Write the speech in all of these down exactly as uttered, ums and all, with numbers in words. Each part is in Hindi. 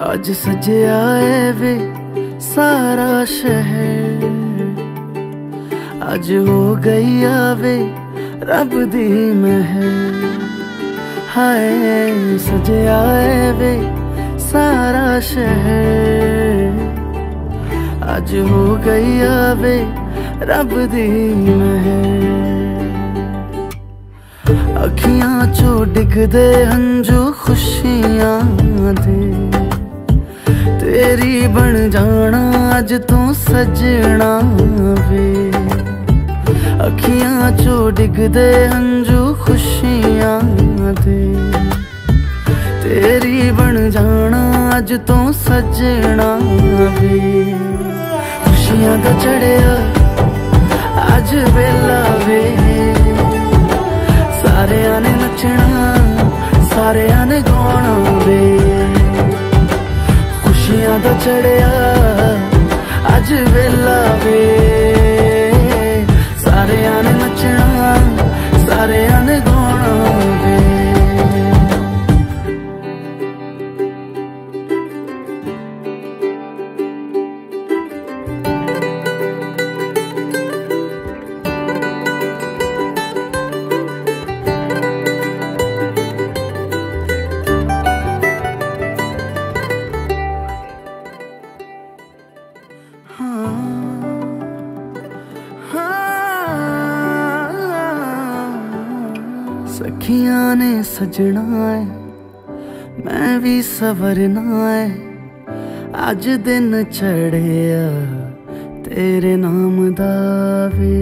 अज सजया है वे सारा शहर, अज हो गई आवे रब दी महर। हाय सजया है वे सारा शहर, अज हो गई आवे रब दी महर। अखियां चो डिगदे हंजू खुशियां दे, तेरी बन जाना अज तू सजना वे। अखियां चो डिगदे हंजू खुशियां दे, तेरी बन जाना अज तू सजना वे। खुशियां दा चढ़िया अज वेला वे, सारेयां ने नचना सारेयां ने गाना वे। खुशियां दा चढ़िया अज वेला वे, सारेयां ने नचना सारेयां ने गाना वे। सखियां ने सजना है मैं भी सवरना है, अज दिन चढ़िया तेरे नाम दा वे।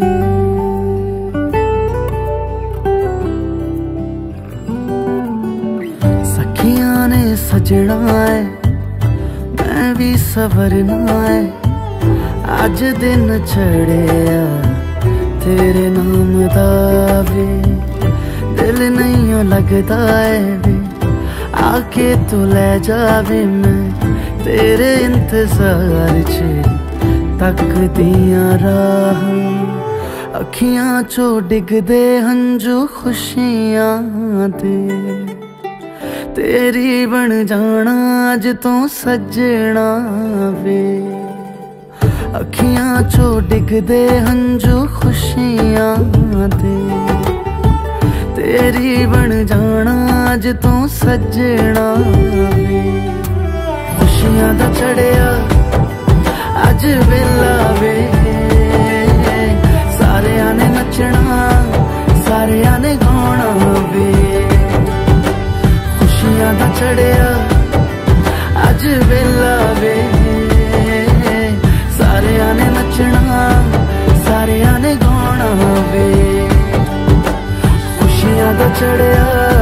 सखियां ने सजना है मैं भी सवरना है, अज दिन चढ़िया तेरे नाम दा वे। दिल नहीं लगता है वे आके तू ले जावे, मैं तेरे इंतजार च तकदियां राह। अखियां चो डिगदे हंजू खुशियां दे, तेरी बन जाना अज तू सजना वे। अखियां चो डिगदे हंजू खुशियां दे, तेरी बन जाना अज तू सजना वे। खुशियां दा चढ़िया अज वेला वे, सारेयां ने नचना सारेयां ने गाना वे। खुशियां दा चढ़िया अज वेला वे, सारेयां ने नचना सारेयां ने गाना वे। खुशियां दा चढ़िया